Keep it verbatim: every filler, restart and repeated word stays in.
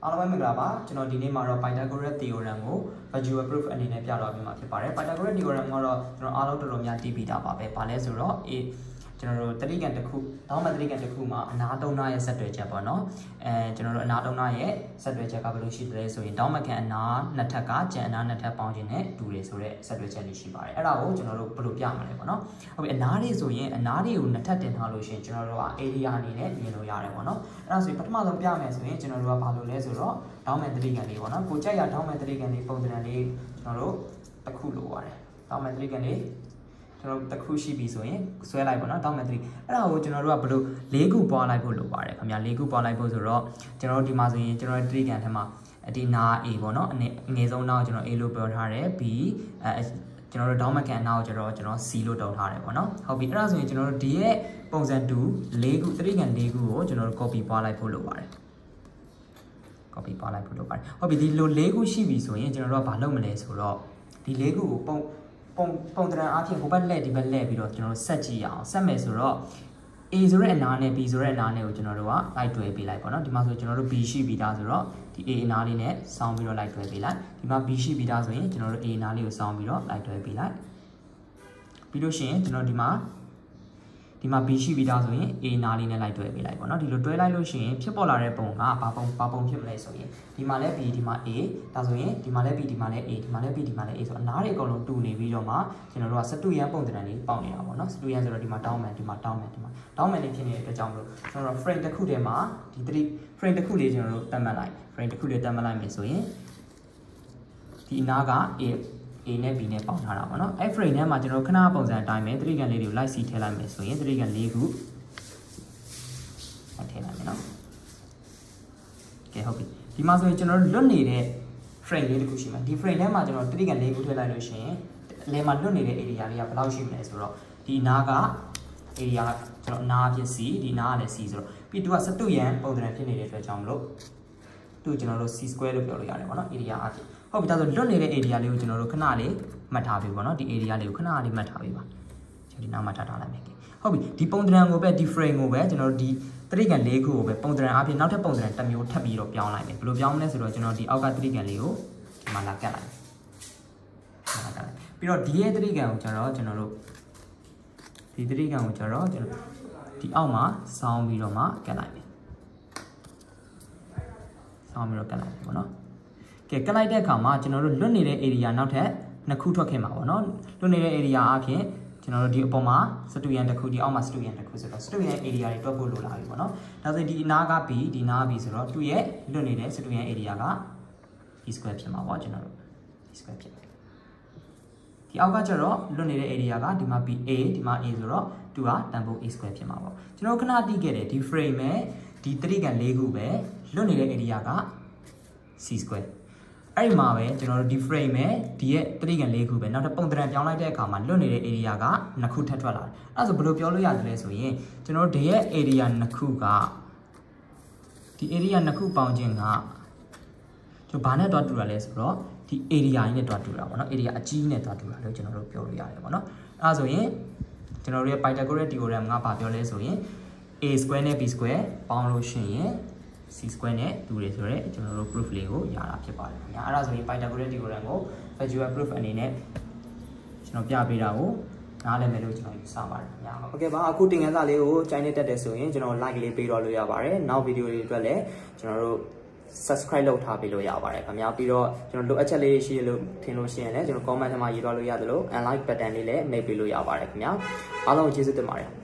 အားလုံးပဲမင်္ဂလာပါကျွန်တော်ဒီနေ့မှာတော့ Pythagoras theorem ကို visual proof အနေနဲ့ပြတော့ပြမှာဖြစ်ပါတယ် Pythagoras theorem ကတော့ကျွန်တော်အားလုံးတော်တော်များသိပြီးသားပါပဲ။ဘာလဲဆိုတော့ A ကျွန်တော်တို့တတိကံတစ်ခုတောင်းမဲ့တတိကံတစ်ခုမှာအနာသုံးနာရဲ့ဆက်တွဲချက်ပေါ့နော်။အဲကျွန်တော်တို့အနာသုံးနာရဲ့ဆက်တွဲချက်ကဘယ်လိုရှိတယ်ဆိုရင်တောင်းမဲ့ခံအနာနှစ်ထက်ကကျန်အနာနှစ်ထက်ပေါင်းခြင်းနဲ့တူတယ်ဆိုတဲ့ဆက်တွဲချက်လေးရှိပါတယ်။အဲ့ဒါကိုကျွန်တော်တို့ဘယ်လိုပြမှာလဲပေါ့နော်။ဟုတ်ပြီအနာတွေဆိုရင်အနာတွေကိုနှစ်ထက်တင်ထားလို့ရှိရင်ကျွန်တော်တို့က area အနေနဲ့မြင်လို့ရတယ်ပေါ့နော်။အဲ့ဒါဆိုရင်ပထမဆုံးပြမယ်ဆိုရင်ကျွန်တော်တို့ကဘာလို့လဲဆိုတော့တောင်းမဲ့တတိကံလေးပေါ့နော်။ကိုကြိုက်ရတောင်းမဲ့တတိကံလေးပုံစံလေးကျွန်တော်တို့တစ်ခုလိုပါတယ်။တောင်းမဲ့တတိကံလေးကျွန်တော်တစ်ခုရှိပြီဆိုရင်ဆွဲလိုက်ပေါ့နော်တောင်းမဲ့တတိအဲ့ဒါကိုကျွန်တော်တို့ကဘယ်လို၄ခုပွားလိုက်ဖို့လိုပါတယ်ခင်ဗျာ၄ခုပွားလိုက်ဖို့ဆိုတော့ကျွန်တော်တို့ဒီမှာဆိုရင်ကျွန်တော်တို့တတိကံထဲမှာဒီနာ A ပေါ့နော်အငယ်ဆုံးနာကိုကျွန်တော် A လို့ပြောထားတယ် B အဲကျွန်တော်တို့တောင်းမဲ့ခံနာကိုကျွန်တော်ကျွန်တော် C လို့တုံထားတယ်ပေါ့နော်ဟုတ်ပြီအဲ့ဒါဆိုရင်ကျွန်တော်တို့ဒီရဲ့ပုံစံတူ၄ခုတတိကံ၄ခုကိုကျွန်တော်တို့ copy ပွားလိုက်ဖို့လိုပါတယ်copy ပွားလိုက်ဖို့လိုပါတယ်ဟုတ်ပြီဒီလို၄ခုရှိပြီဆိုရင်ကျွန်တော်တို့ကဘာလုပ်မလဲဆိုတော့ဒီ၄ခုကိုပုံပုံပုံတရံအားဖြင့်ဟိုဘက်လက်ဒီဘက်လက်ပြီးတော့ကျွန်တော်တို့ဆက်ကြည့်ရအောင်ဆက်မယ်ဆိုတော့ A ဆိုတဲ့အနာနဲ့ B ဆိုတဲ့အနာနဲ့ကိုကျွန်တော်တို့ကလိုက်တွဲပေးလိုက်ပေါ့နော်ဒီမှာဆိုကျွန်တော်တို့ B ရှိပြီးသားဆိုတော့ဒီ A အနာလေးနဲ့စောင်းပြီးတော့လိုက်တွဲပေးလိုက်ဒီမှာ B ရှိပြီးသားဆိုရင်ကျွန်တော်တို့ A အနာလေးကိုစောင်းပြီးတော့လိုက်တွဲပေးလိုက်ပြီးလို့ရှိရင်ကျွန်တော်ဒီမှာဒီမှာ B ရှိပြီးသားဆိုရင် A နာလေးနဲ့လိုက်တွဲပေးလိုက်ပေါ့နော်ဒီလိုတွဲလိုက်လို့ရှိရင်ဖြစ်ပေါ်လာတဲ့ပုံကဘာပုံဘာပုံဖြစ်မလဲဆိုရင်ဒီမှာလည်း B ဒီမှာ A ဒါဆိုရင်ဒီမှာလည်း B ဒီမှာလည်း A ဒီမှာလည်း B ဒီမှာလည်း A ဆိုအနားတွေအကုန်လုံးတူနေပြီးတော့မှကျွန်တော်တို့ကစတူရန်ပုံစံလေးပေါက်နေတာပေါ့နော်စတူရန်ဆိုတော့ဒီမှာတောင်းမယ်ဒီမှာတောင်းမယ်ဒီမှာတောင်းမယ်လေးဖြစ်နေတဲ့အတွက်ကြောင့်မလို့ကျွန်တော်တို့ frame တစ်ခုတည်းမှာဒီ3 frame တစ်ခုလေးကျွန်တော်တို့တတ်မှတ်လိုက် frame တစ်ခုလေးတတ်မှတ်လိုက်မယ်ဆိုရင်ဒီအနားက A A နဲ့ B နဲ့ပေါင်းထားတာပေါ့နော်အဲ့ frame ထဲမှာကျွန်တော်ခဏပုံစံအတိုင်းပဲတတိကံလေးတွေကိုလိုက်စီထည့်လိုက်မယ်ဆိုရင်တတိကံ၄ခုထည့်လိုက်မယ်နော်ကဲဟုတ်ပြီဒီမှာဆိုရင်ကျွန်တော်တို့လွတ်နေတဲ့ frame လေးတစ်ခုရှိမှာဒီ frame ထဲမှာကျွန်တော်တတိကံ၄ခုထည့်လိုက်လို့ရှိရင်အလယ်မှာလွတ်နေတဲ့ area လေးကဘယ်လောက်ရှိမလဲဆိုတော့ဒီနားက area ကျွန်တော်အနားဖြစ် C ဒီနားကလည်း C ဆိုတော့ပြီးသူကစတုရန်ပုံစံဖြစ်နေတဲ့အတွက်ကြောင့်မလို့သူ့ကျွန်တော်တို့ C square လို့ပြောလို့ရတယ်ပေါ့နော် area အဖြစ်ဟုတ်ပြီဒါဆိုလွတ်နေတဲ့ area လေးကိုကျွန်တော်တို့ခဏလေးမှတ်ထားပြီပေါ့နော်ဒီ area လေးကိုခဏလေးမှတ်ထားပြီပါကျွန်တော်ဒီနားမှာထားထားလိုက်မယ်ဟုတ်ပြီဒီပုံသဏ္ဍာန်ကိုပဲဒီ frame ကိုပဲကျွန်တော်တို့ဒီတတိကံ၄ခုကိုပဲပုံသဏ္ဍာန်အပြင်နောက်ထပ်ပုံသဏ္ဍာန်တစ်မျိုးထပ်ပြီးတော့ပြောင်းလိုက်မယ်ဘယ်လိုပြောင်းမလဲဆိုတော့ကျွန်တော်ဒီအောက်ကတတိကံလေးကိုဒီမှာလာကတ်လိုက်လာကတ်လိုက်ပြီးတော့ဒီရဲ့တတိကံကိုကျွန်တော်ကျွန်တော်တို့ဒီတတိကံကိုကျွန်တော်ကျွန်တော်ဒီအောက်မှာစောင်းပြီးတော့မှကတ်လိုက်မယ်စောင်းပြီးတော့ကတ်လိုက်မယ်ပေါ့နော်ကဲကတ်လိုက်တဲ့အခါမှာကျွန်တော်တို့လွတ်နေတဲ့ area နောက်ထပ်နှစ်ခုထွက်ခဲ့မှာပေါ့နော်လွတ်နေတဲ့ area အပြင်ကျွန်တော်တို့ဒီအပေါ်မှာစတူရန်တစ်ခုဒီအောက်မှာစတူရန်တစ်ခုဆိုတော့စတူရန် area တွေတွက်ဖို့လိုလာပြီပေါ့နော်ဒါဆိုဒီအနားက B ဒီနား B ဆိုတော့သူ့ရဲ့လွတ်နေတဲ့စတူရန် area က B square ဖြစ်မှာပေါ့ကျွန်တော်တို့ B square ဖြစ်ဒီအောက်ကကျတော့လွတ်နေတဲ့ area ကဒီမှာ B A ဒီမှာ A ဆိုတော့သူကတန်ဖိုး A square ဖြစ်မှာပေါ့ကျွန်တော်ခဏသိခဲ့တယ်ဒီ frame နဲ့ဒီတတိကံ၄ခုပဲလွတ်နေတဲ့ area က C square အဲ့ဒီမှာပဲကျွန်တော်တို့ဒီ frame နဲ့ဒီရဲ့တတိကံ၄ခုပဲနောက်ထပ်ပုံသဏ္ဍာန်ပြောင်းလိုက်တဲ့အခါမှာလွတ်နေတဲ့ area ကနှစ်ခုထပ်ထွက်လာတယ်အဲ့ဒါဆိုဘယ်လိုပြောလို့ရတယ်လဲဆိုရင်ကျွန်တော်တို့ဒီရဲ့ area နှစ်ခုကဒီ area နှစ်ခုပေါင်းခြင်းကကျွန်တော်ဘာနဲ့တွားတူတာလဲဆိုတော့ဒီ area ကြီးနဲ့တွားတူတာပေါ့နော် area အကြီးနဲ့တွားတူတာလို့ကျွန်တော်တို့ပြောလို့ရတယ်ပေါ့နော်အဲ့ဒါဆိုရင်ကျွန်တော်တို့ရဲ့ Pythagoras theorem ကဘာပြောလဲဆိုရင် A square နဲ့ B square ပေါင်းလို့ရှိရင်C square နဲ့တူတယ်ဆိုတော့ကျွန်တော်တို့ proof လေးကိုရတာဖြစ်ပါတယ်ခင်ဗျာအဲ့ဒါဆိုရင် Pythagoras theorem ကို visual proof အနေနဲ့ကျွန်တော်ပြပေးတာကိုနားလည်မယ်လို့ကျွန်တော်ယူဆပါတယ်ခင်ဗျာဟုတ်ကဲ့ပါအခုတင်ငန်းစာလေးကိုကြိုင်းနေတတ်တယ်ဆိုရင်ကျွန်တော် like လေးပေးတော့လို့ရပါတယ်နောက်ဗီဒီယိုတွေအတွက်လည်းကျွန်တော်တို့ subscribe လုပ်ထားပေးလို့ရပါတယ်ခင်ဗျာပြီးတော့ကျွန်တော်လိုအပ်ချက်လေးရှိလို့ထင်လို့ရှိရင်လည်းကျွန်တော် comment ထဲမှာရေးတော့လို့ရတယ်လို့ and like button လေးလည်းနှိပ်ပေးလို့ရပါတယ်ခင်ဗျာအားလုံးကျေးဇူးတင်ပါတယ်